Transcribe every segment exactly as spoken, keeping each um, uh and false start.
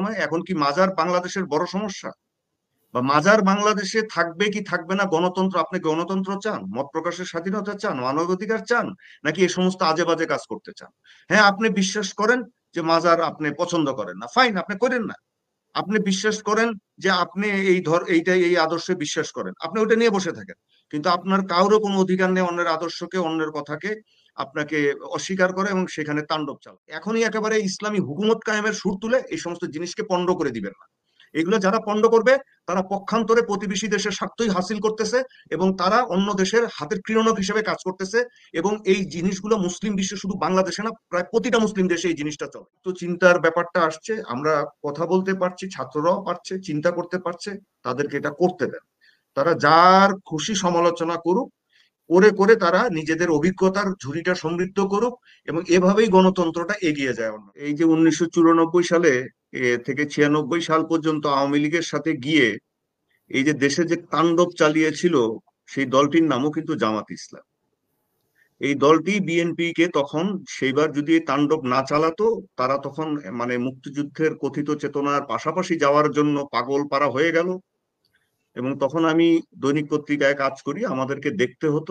সময় এখন কি মাজার বাংলাদেশের বড় সমস্যা? বা মাজার বাংলাদেশে থাকবে কি থাকবে না গণতন্ত্র? আপনি গণতন্ত্র চান, মত প্রকাশের স্বাধীনতা চান, মানবাধিকার চান, নাকি এই সমস্ত আজে বাজে কাজ করতে চান? হ্যাঁ, আপনি বিশ্বাস করেন যে মাজার আপনি পছন্দ করেন না, ফাইন, আপনি করেন না। আপনি বিশ্বাস করেন যে আপনি এই ধর এইটাই এই আদর্শে বিশ্বাস করেন, আপনি ওটা নিয়ে বসে থাকেন। কিন্তু আপনার কারোর কোনো অধিকার নেই অন্যের আদর্শকে, অন্যের কথাকে আপনাকে অস্বীকার করে এবং সেখানে তাণ্ডব চালায়। এখনই একেবারে ইসলামী হুকুমত কায়েমের সুর তুলে এই সমস্ত জিনিসকে পণ্ড করে দিবেন না। এগুলো যারা পণ্ড করবে তারা পক্ষান্তরে প্রতিবেশী দেশের স্বার্থই হাসিল করতেছে এবং তারা অন্য দেশের হাতের ক্রীড়নক হিসেবে কাজ করতেছে। এবং এই জিনিসগুলো মুসলিম বিশ্বে, শুধু বাংলাদেশে না, প্রায় প্রতিটা মুসলিম দেশে এই জিনিসটা চলে। তো চিন্তার ব্যাপারটা আসছে, আমরা কথা বলতে পারছি, ছাত্ররাও পারছে, চিন্তা করতে পারছে, তাদেরকে এটা করতে দেন। তারা যার খুশি সমালোচনা করুক, করে করে তারা নিজেদের অভিজ্ঞতার ঝুড়িটা সমৃদ্ধ করুক এবং এভাবেই গণতন্ত্রটা এগিয়ে যায়। অন্য এই যে উনিশশো চুরানব্বই সালে এ, থেকে ছিয়ানব্বই সাল পর্যন্ত আওয়ামী লীগের সাথে গিয়ে এই যে দেশে যে তাণ্ডব চালিয়েছিল, সেই দলটির নামও কিন্তু জামাত ইসলাম। এই দলটি বিএনপি কে তখন, সেইবার যদি এই তাণ্ডব না চালাতো, তারা তখন মানে মুক্তিযুদ্ধের কথিত চেতনার পাশাপাশি যাওয়ার জন্য পাগল পারা হয়ে গেল। এবং তখন আমি দৈনিক পত্রিকায় কাজ করি, আমাদেরকে দেখতে হতো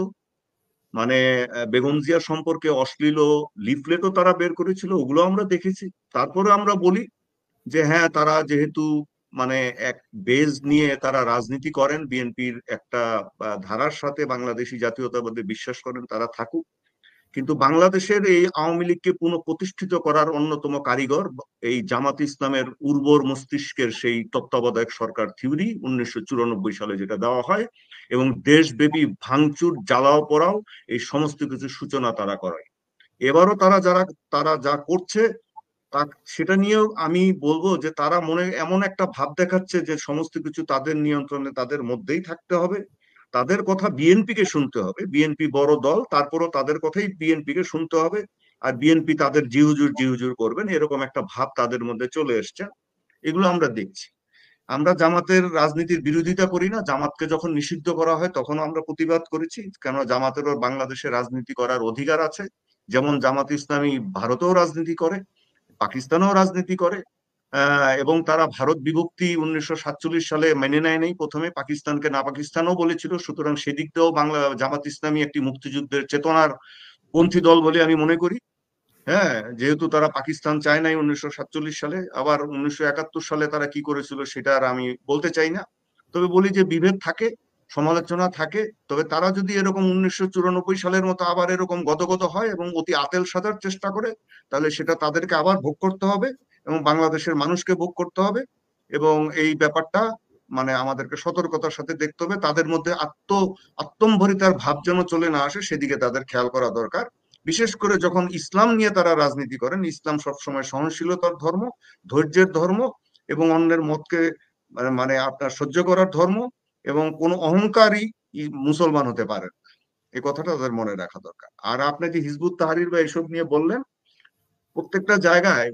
মানে আহ, বেগম জিয়া সম্পর্কে অশ্লীল লিফলেটও তারা বের করেছিল, ওগুলো আমরা দেখেছি। তারপরে আমরা বলি যে হ্যাঁ, তারা যেহেতু মানে এক বেজ নিয়ে তারা রাজনীতি করেন, বিএনপির একটা আহ, ধারার সাথে বাংলাদেশি জাতীয়তাবাদে বিশ্বাস করেন, তারা থাকুক। কিন্তু বাংলাদেশের এই আওয়ামী লীগকে পুনঃপ্রতিষ্ঠিত করার অন্যতম কারিগর এই জামাত ইসলামের উর্বর মস্তিষ্কের সেই তত্ত্বাবধায়ক সরকার থিওরি উনিশশো চুরানব্বই সালে যেটা দেওয়া হয়, এবং দেশব্যাপী ভাঙচুর, জ্বালাও পোড়াও, এই সমস্ত কিছু সূচনা তারা করায়। এবারও তারা যারা তারা যা করছে তা, সেটা নিয়েও আমি বলবো যে তারা মনে এমন একটা ভাব দেখাচ্ছে যে সমস্ত কিছু তাদের নিয়ন্ত্রণে, তাদের মধ্যেই থাকতে হবে, তাদের কথা বিএনপি কে শুনতে হবে। বিএনপি বড় দল, তারপরও তাদের কথাই বিএনপি কে শুনতে হবে, আর বিএনপি তাদের জিহুজুর জিহুজুর করবেন, এরকম একটা ভাব তাদের মধ্যে চলে এসছে। এগুলো আমরা দেখছি। আমরা জামাতের রাজনীতির বিরোধিতা করি না, জামাতকে যখন নিষিদ্ধ করা হয় তখন আমরা প্রতিবাদ করেছি, কেন জামাতেরও বাংলাদেশে রাজনীতি করার অধিকার আছে। যেমন জামাত ইসলামী ভারতেও রাজনীতি করে, পাকিস্তানেও রাজনীতি করে, আহ, এবং তারা ভারত বিভক্তি উনিশশো সাতচল্লিশ সালে মেনে নেয় নাই, প্রথমে পাকিস্তানকে না পাকিস্তানও বলেছিল। সুতরাং সেদিক দিয়েও বাংলা জামাত ইসলামী একটি মুক্তিযুদ্ধের চেতনার পন্থী দল বলে আমি মনে করি। হ্যাঁ, যেহেতু তারা পাকিস্তান চায় নাই উনিশশো সাতচল্লিশ সালে, আবার উনিশশো একাত্তর সালে তারা কি করেছিল সেটা আর আমি বলতে চাই না। তবে বলি যে বিভেদ থাকে, সমালোচনা থাকে, তবে তারা যদি এরকম উনিশশো চুরানব্বই সালের মতো আবার এরকম গদগদ হয় এবং অতি আতেল সাজার চেষ্টা করে, তাহলে সেটা তাদেরকে আবার ভোগ করতে হবে এবং বাংলাদেশের মানুষকে ভোগ করতে হবে। এবং এই ব্যাপারটা মানে আমাদেরকে সতর্কতার সাথে দেখতে হবে, তাদের মধ্যে আত্ম আত্মম্ভরিতার ভাব যেন চলে না আসে, সেদিকে তাদের খেয়াল করা দরকার। বিশেষ করে যখন ইসলাম নিয়ে তারা রাজনীতি করেন, ইসলাম সবসময় সহনশীলতার ধর্ম, ধৈর্যের ধর্ম, এবং অন্যের মতকে মানে মানে আপনার সহ্য করার ধর্ম, এবং কোন অহংকারী মুসলমান হতে পারে না। এই কথাটা তাদের মনে রাখা দরকার। আর আপনি যে হিজবুত তাহরির বা এসব নিয়ে বললেন, প্রত্যেকটা জায়গায়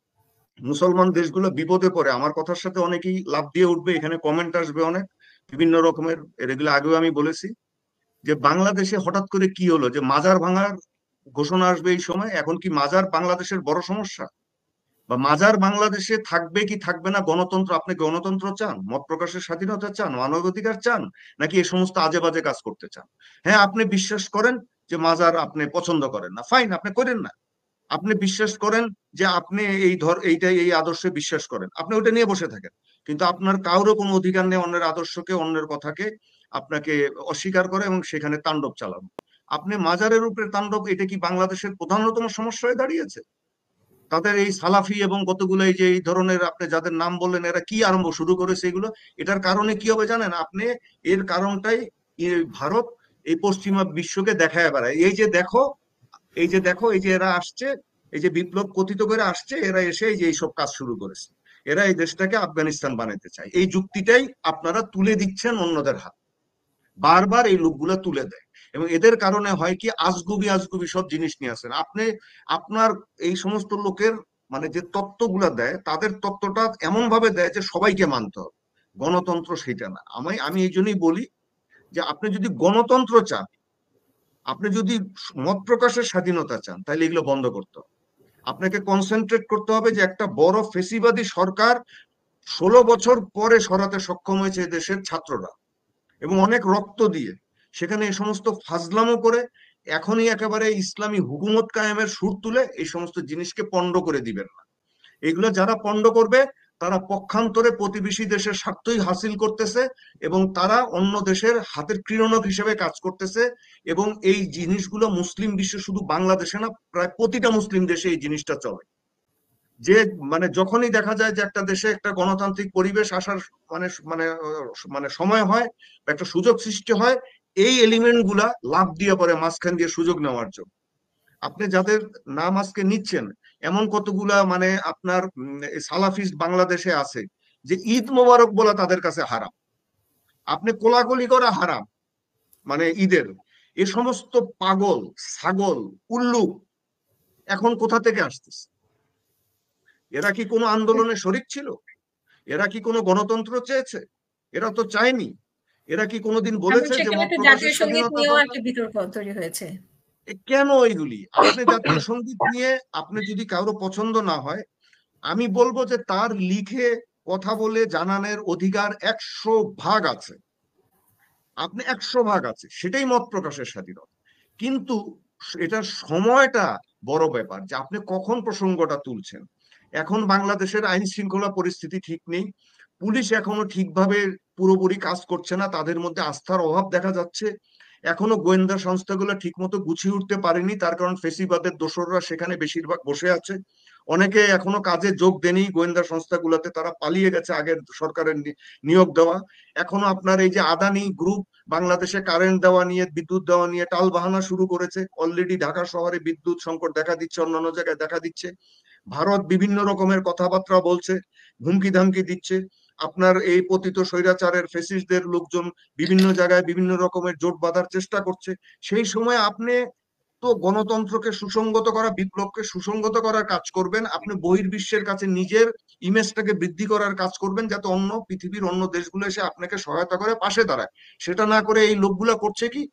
মুসলমান দেশগুলো বিপদে পড়ে, আমার কথার সাথে অনেকেই লাভ দিয়ে উঠবে, এখানে কমেন্ট আসবে অনেক বিভিন্ন রকমের, এগুলো আগেও আমি বলেছি যে বাংলাদেশে হঠাৎ করে কি হলো যে মাজার ভাঙার ঘোষণা আসবে এই সময়, এখন কি মাজার বাংলাদেশের বড় সমস্যা? বা মাজার বাংলাদেশে থাকবে কি থাকবে না গণতন্ত্র? আপনি গণতন্ত্র চান, মত প্রকাশের স্বাধীনতা চান, মানবাধিকার চান, নাকি এই সমস্ত আজে বাজে কাজ করতে চান? হ্যাঁ, আপনি বিশ্বাস করেন যে মাজার আপনি পছন্দ করেন না, ফাইন, আপনি করেন না। আপনি বিশ্বাস করেন যে আপনি এই ধর এইটাই এই আদর্শে বিশ্বাস করেন, আপনি ওটা নিয়ে বসে থাকেন। কিন্তু আপনার কারোর কোনো অধিকার নেই অন্যের আদর্শকে, অন্যের কথাকে আপনাকে অস্বীকার করে এবং সেখানে তাণ্ডব চালানো। আপনি মাজারের উপরে তাণ্ডব, এটা কি বাংলাদেশের প্রধানতম সমস্যা হয়ে দাঁড়িয়েছে? তাদের এই সালাফি এবং কতগুলো এই যে এই ধরনের আপনি যাদের নাম বললেন, এরা কি আরম্ভ শুরু করেছে এগুলো? এটার কারণে কি হবে জানেন আপনি? এর কারণটাই এই ভারত এই পশ্চিমা বিশ্বকে দেখায় বেড়ায়, এই যে দেখো, এই যে দেখো, এই যে এরা আসছে, এই যে বিপ্লব কথিত করে আসছে, এরা এসে এই যে এইসব কাজ শুরু করেছে। এরা এই দেশটাকে আফগানিস্তান বানাতে চায়, এই যুক্তিটাই আপনারা তুলে দিচ্ছেন অন্যদের হাত, বারবার এই লোকগুলা তুলে দেয়। এবং এদের কারণে হয় কি, আজগুবি আজগুবি সব জিনিস নিয়ে আসেন আপনি। আপনার এই সমস্ত লোকের মানে যে তত্ত্বগুলা দেয়, তাদের তত্ত্বটা এমন ভাবে দেয় যে সবাইকে মানতে হবে। গণতন্ত্র সেটা না। আমি আমি এই জন্যই বলি যে আপনি যদি গণতন্ত্র চান, আপনি যদি মত প্রকাশের স্বাধীনতা চান, তাহলে এগুলো বন্ধ করতে হবে। আপনাকে কনসেন্ট্রেট করতে হবে যে একটা বড় ফেসিবাদী সরকার ষোলো বছর পরে সরাতে সক্ষম হয়েছে দেশের ছাত্ররা, এবং অনেক রক্ত দিয়ে। সেখানে এই সমস্ত ফাজলামো করে এখনই একেবারে ইসলামী হুকুমত কায়েমের সুর তুলে এই সমস্ত জিনিসকে পণ্ড করে দিবেন না। এগুলো যারা পণ্ড করবে তারা পক্ষান্তরে প্রতিবেশী দেশের স্বার্থই হাসিল করতেছে, এবং তারা অন্য দেশের হাতের ক্রীড়নক হিসেবে কাজ করতেছে। এবং এই জিনিসগুলো মুসলিম বিশ্বে, শুধু বাংলাদেশে না, প্রায় প্রতিটা মুসলিম দেশে এই জিনিসটা চলে। যে মানে যখনই দেখা যায় যে একটা দেশে একটা গণতান্ত্রিক পরিবেশ আসার মানে মানে আহ, মানে সময় হয়, বা একটা সুযোগ সৃষ্টি হয়, এই এলিমেন্ট গুলা লাভ দিয়ে পড়ে মাঝখান দিয়ে সুযোগ নেওয়ার জন্য। আপনি যাদের নাম আজকে নিচ্ছেন, এমন কতগুলা মানে আপনার সালাফিস্ট বাংলাদেশে আছে যে ঈদ মোবারক বলা তাদের কাছে হারাম, আপনি কোলাকুলি করা হারাম মানে ঈদের। এ সমস্ত পাগল, ছাগল, উল্লুক এখন কোথা থেকে আসতেছে? এরা কি কোনো আন্দোলনে শরিক ছিল? এরা কি কোনো গণতন্ত্র চেয়েছে? এরা তো চায়নি। এরা কি কোনোদিন এবং বলেছে যে সেখানে মত তো প্রকাশের জাতীয় সঙ্গীত স্বাধীনতা নিয়েও দরকার? একটা বিতর্ক তৈরি হয়েছে। এ কেন এইগুলি? আপনি জাতীয় সঙ্গীত নিয়ে, আপনি যদি কারো পছন্দ না হয়, আমি বলবো যে তার লিখে কথা বলে জানানোর অধিকার একশো ভাগ আছে। আপনি একশো ভাগ আছে, সেটাই মত প্রকাশের স্বাধীনতা। কিন্তু এটার সময়টা বড় ব্যাপার, যে আপনি কখন প্রসঙ্গটা তুলছেন। এখন বাংলাদেশের আইন শৃঙ্খলা পরিস্থিতি ঠিক নেই, পুলিশ এখনো ঠিকভাবে পুরোপুরি কাজ করছে না, তাদের মধ্যে আস্থার অভাব দেখা যাচ্ছে। এখনো গোয়েন্দা সংস্থাগুলো ঠিক মতো গুছিয়ে উঠতে পারেনি, তার কারণ ফেসিবাদের দোসররা সেখানে বেশিরভাগ বসে আছে। অনেকে এখনো কাজে যোগ দেয়নি গোয়েন্দা সংস্থাগুলোতে, তারা পালিয়ে গেছে আগের সরকারের নিয়োগ দেওয়া। এখনো আপনার এই যে আদানি গ্রুপ বাংলাদেশে কারেন্ট দেওয়া নিয়ে, বিদ্যুৎ দেওয়া নিয়ে টাল বাহানা শুরু করেছে। অলরেডি ঢাকা শহরে বিদ্যুৎ সংকট দেখা দিচ্ছে, অন্যান্য জায়গায় দেখা দিচ্ছে। ভারত বিভিন্ন রকমের কথাবার্তা বলছে, হুমকি ধামকি দিচ্ছে। আপনার এই পতিত স্বৈরাচারের ফেসিস্টদের লোকজন বিভিন্ন জায়গায় বিভিন্ন রকমের জোট বাঁধার চেষ্টা করছে। সেই সময় আপনি তো গণতন্ত্রকে সুসংগত করা, বিপ্লবকে সুসংগত করার কাজ করবেন, আপনি বহির্বিশ্বের কাছে নিজের ইমেজটাকে বৃদ্ধি করার কাজ করবেন, যাতে অন্য পৃথিবীর অন্য দেশগুলো এসে আপনাকে সহায়তা করে, পাশে দাঁড়ায়। সেটা না করে এই লোকগুলা করছে কি,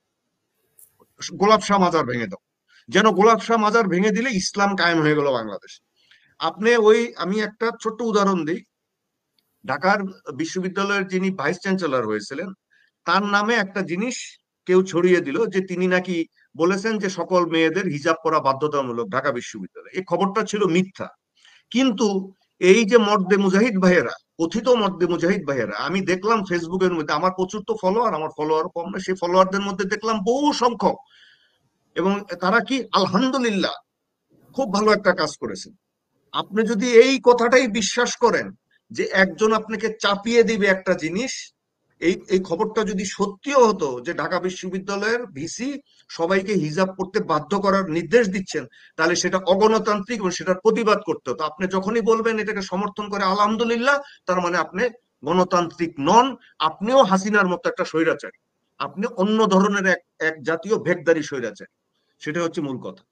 গোলাপ শাহ মাজার ভেঙে দাও, যেন গোলাপ শাহ মাজার ভেঙে দিলে ইসলাম কায়েম হয়ে গেল বাংলাদেশ। আপনি ওই, আমি একটা ছোট্ট উদাহরণ দিই। ঢাকার বিশ্ববিদ্যালয়ের যিনি ভাইস চ্যান্সেলর হয়েছিলেন, তার নামে একটা জিনিস কেউ ছড়িয়ে দিল যে তিনি নাকি বলেছেন যে সকল মেয়েদের হিজাব পরা বাধ্যতামূলক ঢাকা বিশ্ববিদ্যালয়ে। এই খবরটা ছিল মিথ্যা। কিন্তু এই যে মর্দে মুজাহিদ ভাইয়েরা, কথিত মর্দে মুজাহিদ ভাইয়েরা, আমি দেখলাম ফেসবুকের মধ্যে, আমার প্রচুর তো ফলোয়ার, আমার ফলোয়ার কম না, সেই ফলোয়ারদের মধ্যে দেখলাম বহু সংখ্যক, এবং তারা কি আলহামদুলিল্লাহ খুব ভালো একটা কাজ করেছেন। আপনি যদি এই কথাটাই বিশ্বাস করেন যে একজন আপনাকে চাপিয়ে দিবে একটা জিনিস, এই এই খবরটা যদি সত্যিও হতো যে ঢাকা বিশ্ববিদ্যালয়ের ভিসি সবাইকে হিজাব পড়তে বাধ্য করার নির্দেশ দিচ্ছেন, তাহলে সেটা অগণতান্ত্রিক এবং সেটার প্রতিবাদ করতে হতো। আপনি যখনই বলবেন এটাকে সমর্থন করে আলহামদুলিল্লাহ, তার মানে আপনি গণতান্ত্রিক নন, আপনিও হাসিনার মতো একটা স্বৈরাচারী, আপনি অন্য ধরনের এক এক জাতীয় ভেগদারি স্বৈরাচারী। সেটা হচ্ছে মূল কথা।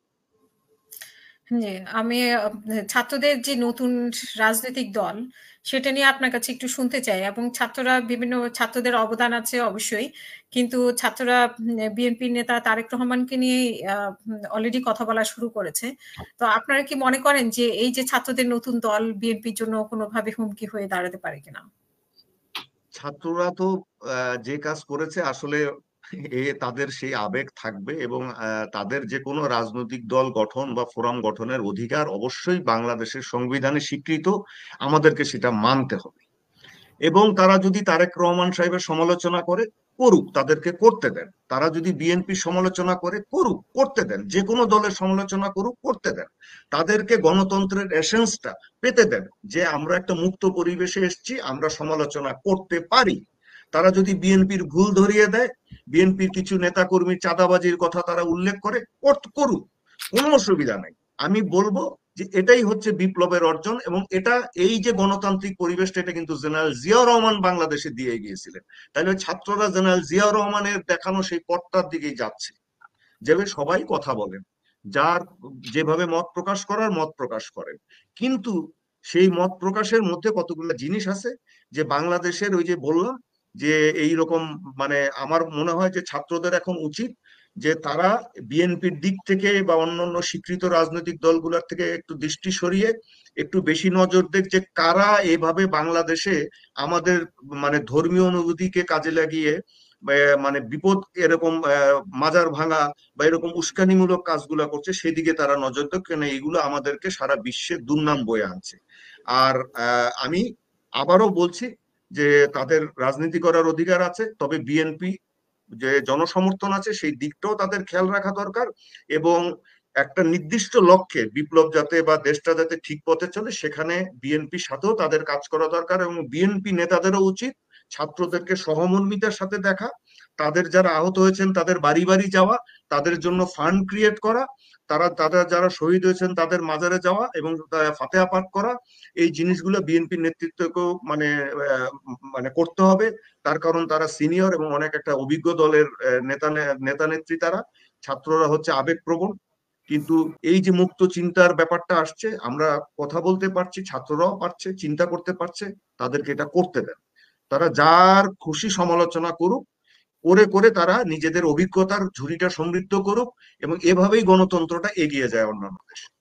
জি, আমি আ ছাত্রদের যে নতুন রাজনৈতিক দল, সেটা নিয়ে আপনার কাছে একটু শুনতে চাই এবং ছাত্ররা বিভিন্ন ছাত্রদের অবদান আছে অবশ্যই। কিন্তু ছাত্ররা উম বিএনপির নেতা তারেক রহমানকে নিয়েই আ উম অলরেডি কথা বলা শুরু করেছে। তো আপনারা কি মনে করেন যে এই যে ছাত্রদের নতুন দল বিএনপির জন্য কোনোভাবে হুমকি হয়ে দাঁড়াতে পারে কিনা? ছাত্ররা তো আহ, যে কাজ করেছে আসলে, এ তাদের সেই আবেগ থাকবে, এবং আহ, তাদের যে কোনো রাজনৈতিক দল গঠন বা ফোরাম গঠনের অধিকার অবশ্যই বাংলাদেশের সংবিধানে স্বীকৃত, আমাদেরকে সেটা মানতে হবে। এবং তারা যদি তারেক রহমান সাহেবের সমালোচনা করে, করুক, তাদেরকে করতে দেন। তারা যদি বিএনপির সমালোচনা করে, করুক, করতে দেন। যে কোনো দলের সমালোচনা করুক, করতে দেন। তাদেরকে গণতন্ত্রের এসেন্সটা পেতে দেন, যে আমরা একটা মুক্ত পরিবেশে এসেছি, আমরা সমালোচনা করতে পারি। তারা যদি বিএনপির ভুল ধরিয়ে দেয়, বিএনপির কিছু নেতাকর্মীর চাঁদাবাজির কথা তারা উল্লেখ করে, করুক, কোনো অসুবিধা নাই। আমি বলবো যে এটাই হচ্ছে বিপ্লবের অর্জন, এবং এটা, এই যে গণতান্ত্রিক পরিবেশটা, এটা কিন্তু জেনারেল জিয়াউর রহমান বাংলাদেশে দিয়ে গিয়েছিলেন। তাহলে ছাত্ররা জেনারেল জিয়াউর রহমানের দেখানো সেই পথটার দিকেই যাচ্ছে, যেভাবে সবাই কথা বলেন, যার যেভাবে মত প্রকাশ করার মত প্রকাশ করেন। কিন্তু সেই মত প্রকাশের মধ্যে কতগুলো জিনিস আছে, যে বাংলাদেশের ওই যে বললাম যে এই রকম, মানে আমার মনে হয় যে ছাত্রদের এখন উচিত যে তারা বিএনপির দিক থেকে বা অন্যান্য স্বীকৃত রাজনৈতিক দলগুলোর থেকে একটু দৃষ্টি সরিয়ে একটু বেশি নজর দেখ যে কারা এভাবে বাংলাদেশে আমাদের মানে ধর্মীয় অনুভূতিকে কাজে লাগিয়ে আহ, মানে বিপদ এরকম আহ, মাজার ভাঙা বা এরকম উস্কানিমূলক কাজগুলা করছে, সেদিকে তারা নজর দেখ, কেন এগুলো আমাদেরকে সারা বিশ্বে দুর্নাম বয়ে আনছে। আর আহ, আমি আবারও বলছি যে তাদের রাজনীতি করার অধিকার আছে, তবে বিএনপি যে জনসমর্থন আছে সেই দিকটাও তাদের খেয়াল রাখা দরকার, এবং একটা নির্দিষ্ট লক্ষ্যে বিপ্লব যাতে বা দেশটা যাতে ঠিক পথে চলে সেখানে বিএনপির সাথেও তাদের কাজ করা দরকার, এবং বিএনপি নেতাদেরও উচিত ছাত্রদেরকে সহমর্মিতার সাথে দেখা, তাদের যারা আহত হয়েছেন তাদের বাড়ি বাড়ি যাওয়া, তাদের জন্য ফান্ড ক্রিয়েট করা, তারা তারা যারা শহীদ হয়েছেন তাদের মাজারে যাওয়া এবং ফাতেহা পাঠ করা। এই জিনিসগুলো বিএনপির নেতৃত্বকেও মানে আহ, মানে করতে হবে, তার কারণ তারা সিনিয়র এবং অনেক একটা অভিজ্ঞ দলের আহ, নেতা নেতা নেত্রী তারা। ছাত্ররা হচ্ছে আবেগপ্রবণ, কিন্তু এই যে মুক্ত চিন্তার ব্যাপারটা আসছে, আমরা কথা বলতে পারছি, ছাত্ররাও পারছে, চিন্তা করতে পারছে, তাদেরকে এটা করতে দেন। তারা যার খুশি সমালোচনা করুক, করে করে তারা নিজেদের অভিজ্ঞতার ঝুড়িটা সমৃদ্ধ করুক, এবং এভাবেই গণতন্ত্রটা এগিয়ে যায় অন্যান্য দেশে।